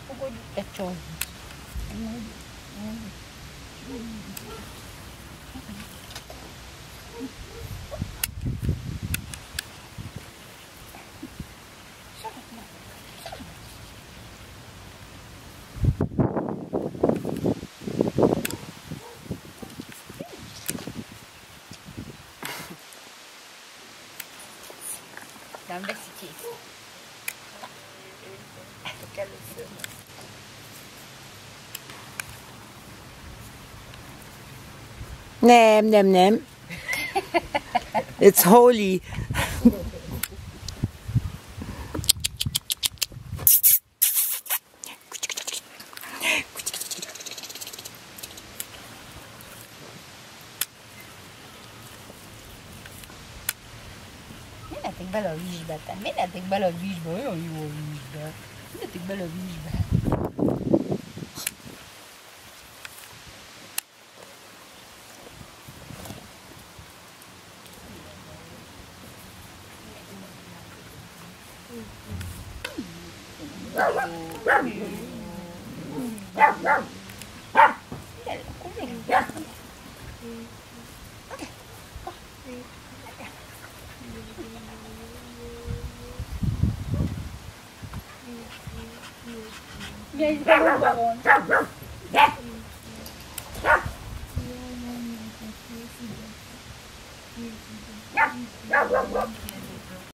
Pukul kacau. Tambah sikit. Kalau semua. Nem, nem, nem. It's holy. Menjetek bele a vízbe, te. Menjetek bele a vízbe, olyan jó a vízbe. Menjetek bele a vízbe.